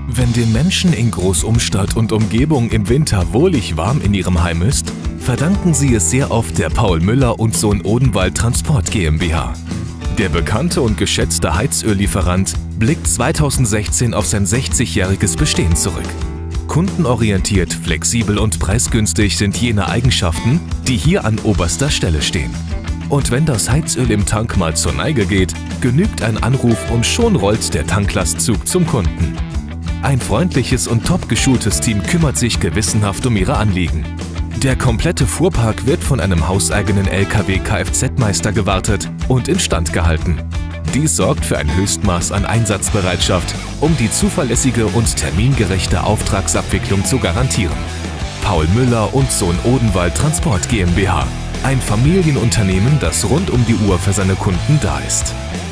Wenn den Menschen in Großumstadt und Umgebung im Winter wohlig warm in ihrem Heim ist, verdanken sie es sehr oft der Paul Müller & Sohn Odenwald Transport GmbH. Der bekannte und geschätzte Heizöllieferant blickt 2016 auf sein 60-jähriges Bestehen zurück. Kundenorientiert, flexibel und preisgünstig sind jene Eigenschaften, die hier an oberster Stelle stehen. Und wenn das Heizöl im Tank mal zur Neige geht, genügt ein Anruf und schon rollt der Tanklastzug zum Kunden. Ein freundliches und top geschultes Team kümmert sich gewissenhaft um Ihre Anliegen. Der komplette Fuhrpark wird von einem hauseigenen LKW-Kfz-Meister gewartet und instand gehalten. Dies sorgt für ein Höchstmaß an Einsatzbereitschaft, um die zuverlässige und termingerechte Auftragsabwicklung zu garantieren. Paul Müller & Sohn Odenwald Transport GmbH. Ein Familienunternehmen, das rund um die Uhr für seine Kunden da ist.